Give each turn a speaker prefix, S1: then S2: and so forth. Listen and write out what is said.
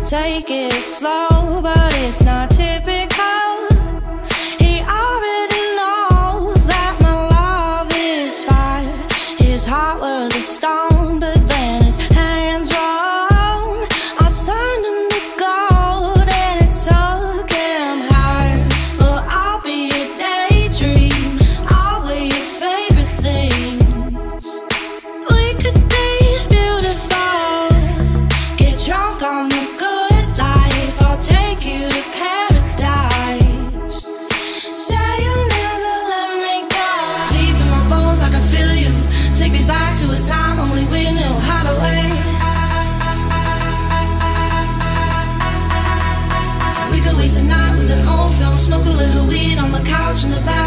S1: Take it slow, but it's not typical. He already knows that my love is fire. His heart was a stone, but then his hands rolled. I turned him to gold and it took him higher. But I'll be a daydream, I'll wear your favorite things. We could be beautiful, get drunk on the good life. I'll take you to paradise. Say you'll never let me go. Deep in my bones I can feel you. Take me back to a time only we knew how to wait. We could waste a night with an old film, smoke a little weed on the couch in the back.